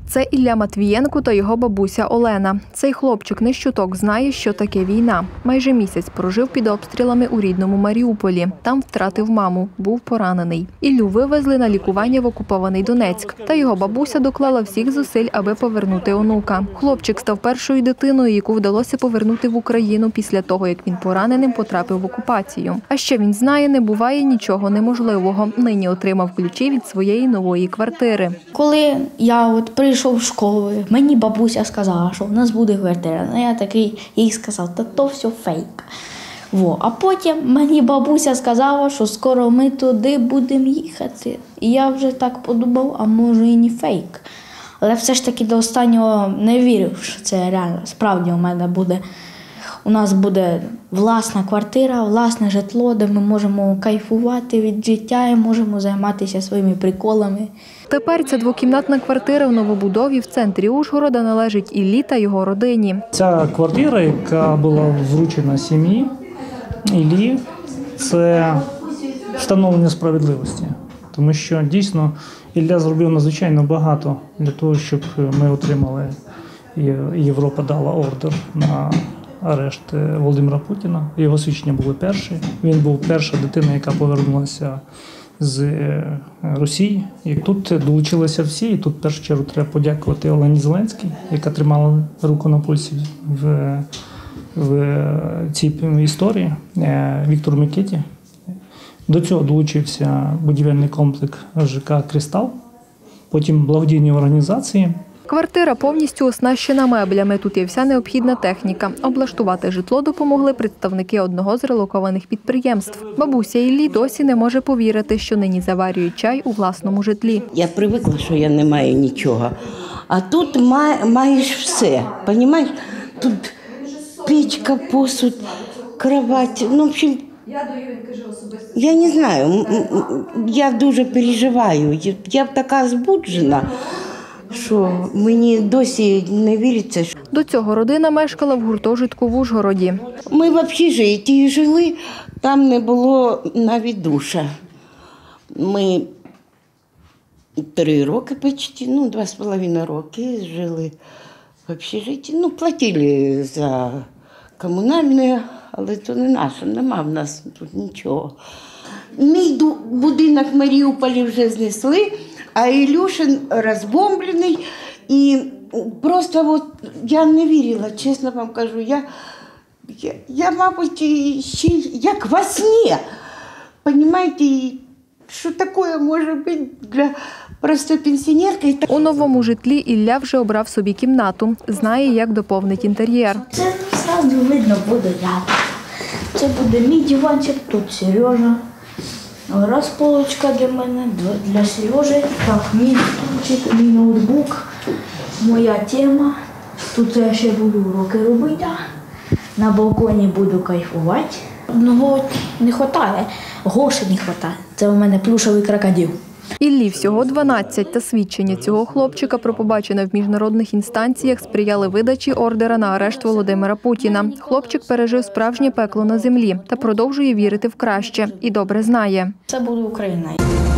Це Ілля Матвієнко та його бабуся Олена. Цей хлопчик не щуток знає, що таке війна. Майже місяць прожив під обстрілами у рідному Маріуполі. Там втратив маму, був поранений. Іллю вивезли на лікування в окупований Донецьк. Та його бабуся доклала всіх зусиль, аби повернути онука. Хлопчик став першою дитиною, яку вдалося повернути в Україну після того, як він пораненим потрапив в окупацію. А ще він знає, не буває нічого неможливого. Нині отримав ключі від своєї нової квартири. Коли я прийшов в школу, мені бабуся сказала, що в нас буде квартира. Я такий їй сказав, та то все фейк. А потім мені бабуся сказала, що скоро ми туди будемо їхати. І я вже так подумав, а може і не фейк. Але все ж таки до останнього не вірив, що це реально. Справді у нас буде власна квартира, власне житло, де ми можемо кайфувати від життя і можемо займатися своїми приколами. Тепер ця двокімнатна квартира в новобудові в центрі Ужгорода належить Іллі та його родині. Ця квартира, яка була вручена сім'ї Іллі, це встановлення справедливості. Тому що дійсно Ілля зробив надзвичайно багато для того, щоб ми отримали, і Європа дала ордер на арешт Володимира Путіна. Його свідчення були перші. Він був перша дитина, яка повернулася з Росії. І тут долучилися всі. І тут в першу чергу треба подякувати Олені Зеленській, яка тримала руку на пульсі в цій історії, Віктору Микиті. До цього долучився будівельний комплекс ЖК «Кристал», потім благодійні організації. Квартира повністю оснащена меблями. Тут є вся необхідна техніка. Облаштувати житло допомогли представники одного з релокованих підприємств. Бабуся Іллі досі не може повірити, що нині заварює чай у власному житлі. Я звикла, що я не маю нічого. А тут маєш все. Розумієш? Тут печка, посуд, кровать. В общем, я не знаю. Я дуже переживаю. Я така збуджена, що мені досі не віриться. До цього родина мешкала в гуртожитку в Ужгороді. Ми в общежитті жили, там не було навіть душа. Ми 3 роки почти, 2,5 роки жили в общежитті. Платили за комунальне, але це не наше, нема в нас тут нічого. Мій будинок в Маріуполі вже знесли, а Ілюшин розбомблений. І просто я не вірила, чесно вам кажу. Я мабуть, ще як во сні. Розумієте, що таке може бути для просто пенсіонерки. У новому житлі Ілля вже обрав собі кімнату. Знає, як доповнить інтер'єр. Це одразу видно буде рядом. Це буде мій диванчик, тут Сережа. Раз полочка для мене, для Сережі. Так, мій стульчик, мій ноутбук, моя тема. Тут я ще буду уроки робити. На балконі буду кайфувати. Одного не вистачає, грошей не вистачає. Це у мене плюшевий крокодил. Іллі всього 12, та свідчення цього хлопчика про побачене в міжнародних інстанціях сприяли видачі ордера на арешт Володимира Путіна. Хлопчик пережив справжнє пекло на землі та продовжує вірити в краще. І добре знає. Це буде Україна.